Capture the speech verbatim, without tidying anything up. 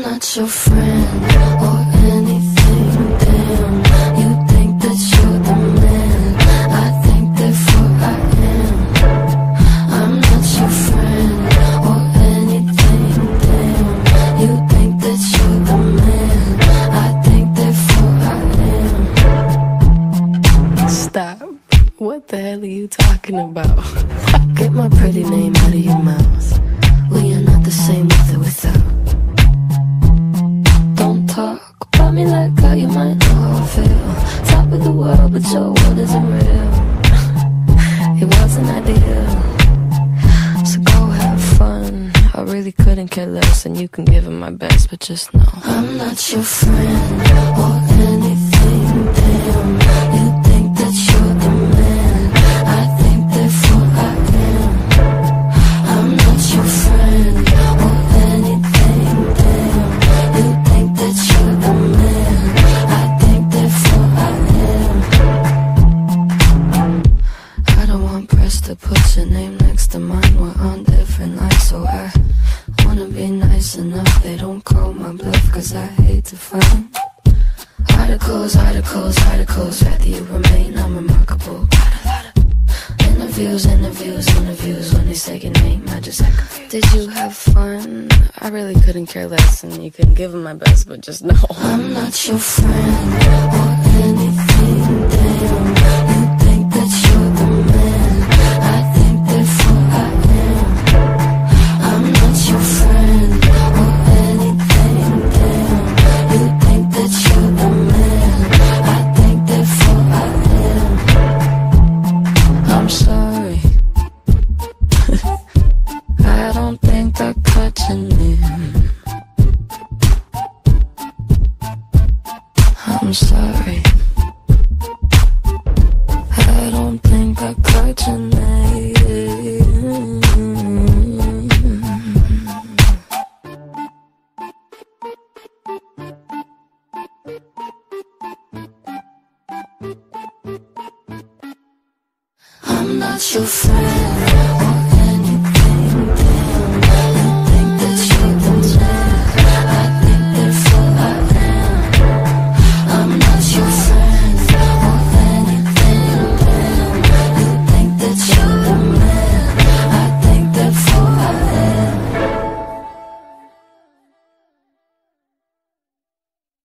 not your friend or anything, damn. You think that you're the man, I think therefore I am. I'm not your friend or anything, damn. You think that you're the man, I think therefore I am. Stop. What the hell are you talking about? Get my pretty name out of your mouth. We are not the same with or without. Don't talk about me like how you might know how I feel. Top of the world, but your world isn't real. It wasn't ideal, so go have fun. I really couldn't care less, and you can give it my best, but just know I'm not your friend or anything, damn. You think that you're the man, I think therefore I am. I'm not your friend or anything, damn. You think that you're the man, I think therefore I am. I don't want press to put your name next to mine. We're on different lines, so I wanna be nice enough they don't call my bluff, cause I hate to find articles, articles, articles. Rather you remain unremarkable. Got a lot of interviews, interviews, interviews. When they say your name, I just act confused. Did you have fun? I really couldn't care less, and you can give them my best, but just know I'm not your friend or anything, damn. You think that you're the man, I think therefore I am. I'm not your friend or anything, damn. You think that you're the man, I think therefore I am. I'm sorry. I don't think I cut your name. I'm sorry. I don't think I cut your name. I'm not your friend